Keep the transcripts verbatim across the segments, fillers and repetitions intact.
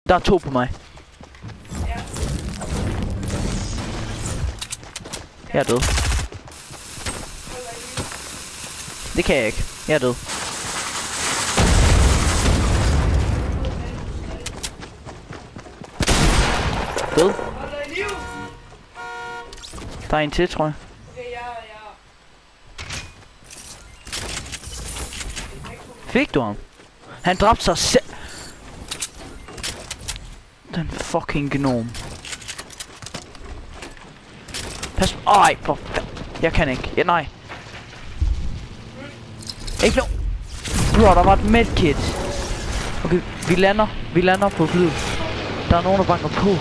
Der er to på mig. Ja. Jeg er død. Det kan jeg ikke. Jeg er død. Død. Der er en til, tror jeg. Okay, ja, ja. Fik du ham? Han dræbte sig selv. Den fucking gnom. Pas. Ej, for fa- Jeg kan ikke. Ja, nej. Ikke nu. Bro, der var et medkit. Okay, vi lander. Vi lander på flyet. Der er nogen, der banker på.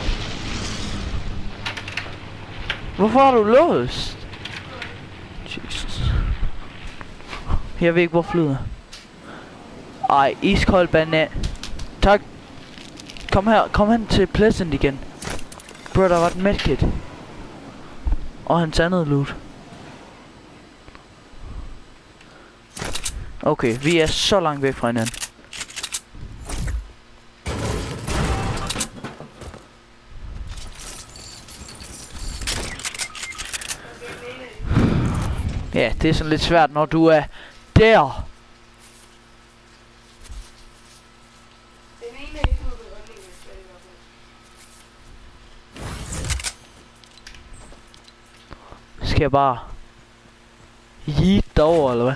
Hvorfor har du låst? Jesus. Jeg ved ikke, hvor flyet er. Ej, iskold banan. Tak. Kom her, kom hen til Pleasant igen. Bro, der var et medkit. Og hans andet loot. Okay, vi er så langt væk fra hinanden. Ja, det er sådan lidt svært, når du er der. Den ene er ikke noget redning, hvis det er i hvert fald. Skal jeg bare yeet derover, eller hvad?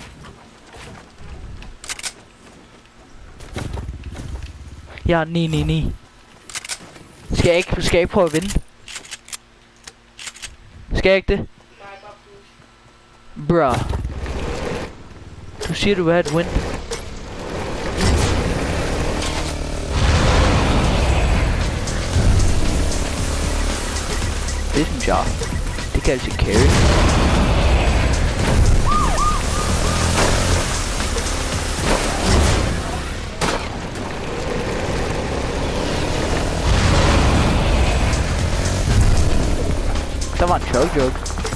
Jeg er ni ni ni. Skal jeg ikke, skal jeg ikke prøve at vinde? Skal jeg ikke det? Nej, bare plus. Bruh. Du siger, du vil have et win. Det synes jeg. Det kan altid carry. Der var en choke joke.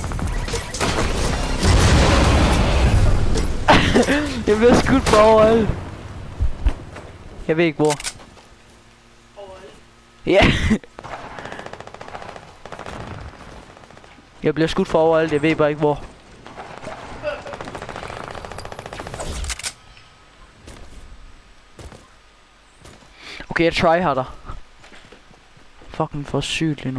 Jeg bliver skudt på overalt. Jeg ved ikke hvor. Overalt. Ja. Jeg bliver skudt for overalt, jeg ved bare ikke hvor. Okay, jeg tryharder. Fucking for sygt lige nu.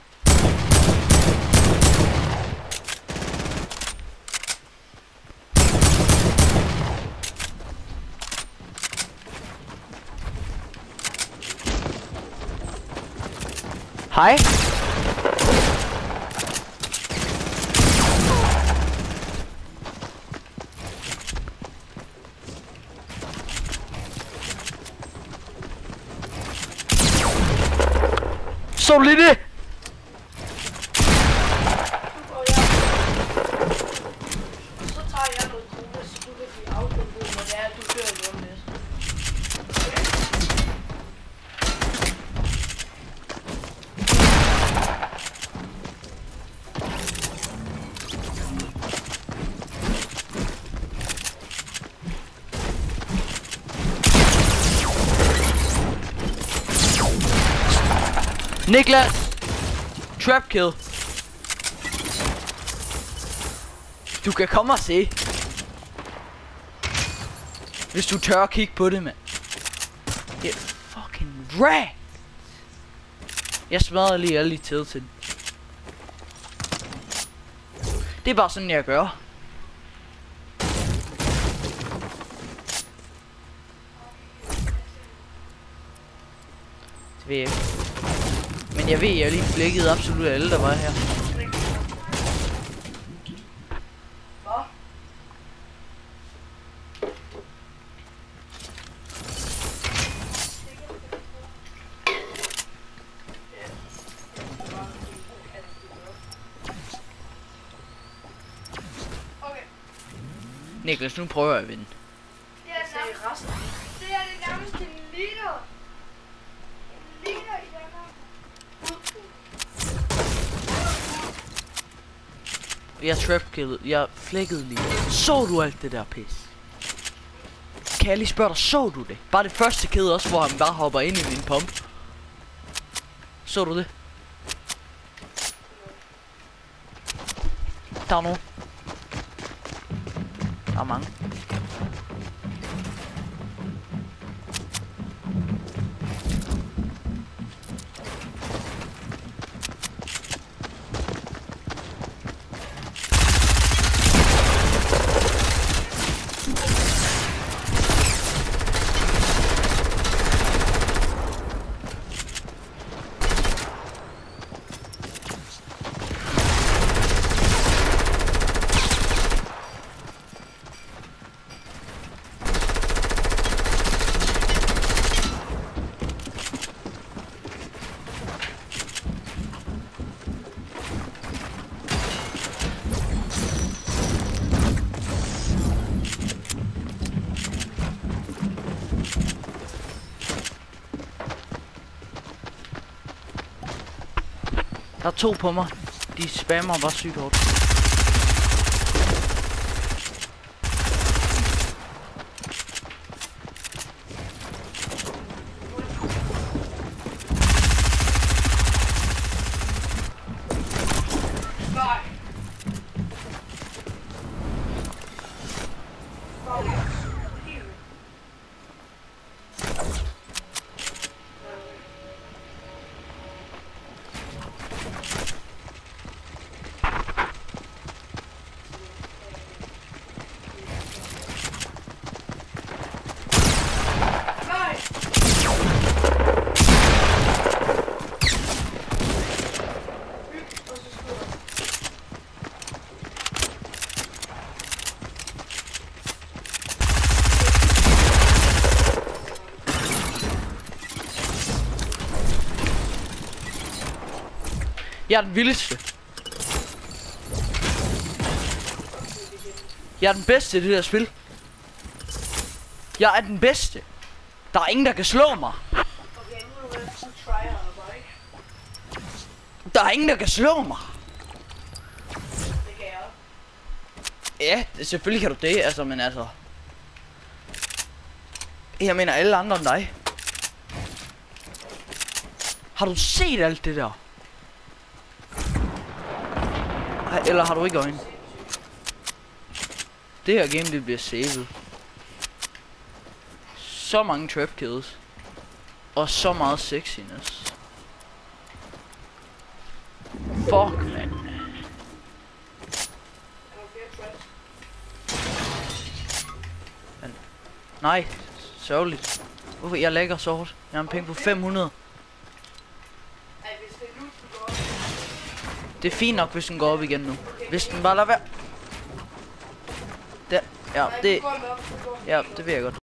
Hej. Så lige det. Og jeg... Så tager jeg noget cola, så du kan blive afkontrollet, når det er, at du kører lige om lidt. Niklas! Trap kill. Du kan komme og se. Hvis du tør at kigge på det, mand. Det er fucking rag. Jeg smadrer lige alle de tid til den. Det er bare sådan, jeg gør. Det ved jeg ikke. Men jeg ved, jeg lige flækkede absolut alle, der var her. Hvad? Okay. Niklas, nu prøver jeg at vinde. Det er nærmest resten. Det er det nærmest en liter. En liter i Danmark. Jeg trapkillede, jeg flækkede lige. Så du alt det der pis? kan jeg lige spørge dig, så du det? Bare det første kæde også, hvor han bare hopper ind i min pump. Så du det? Der er nogen. Der er mange. Der er to på mig. De spammer bare sygt hårdt. Nej. Jeg er den vildeste. Jeg er den bedste i det her spil. Jeg er den bedste. Der er ingen, der kan slå mig. Der er ingen, der kan slå mig. Ja, selvfølgelig kan du det, altså, men altså. Jeg mener alle andre end dig. Har du set alt det der? Eller har du ikke øjne? Det her game, det bliver saved. Så mange trap kills. Og så meget sexiness. Fuck, man. Men, nej, sørgeligt. Hvorfor? Jeg lægger så hårdt. Jeg har en penge på fem hundrede. Det er fint nok, hvis den går op igen nu. Hvis den bare lader være. Der. Ja, det. Ja, det vil jeg godt.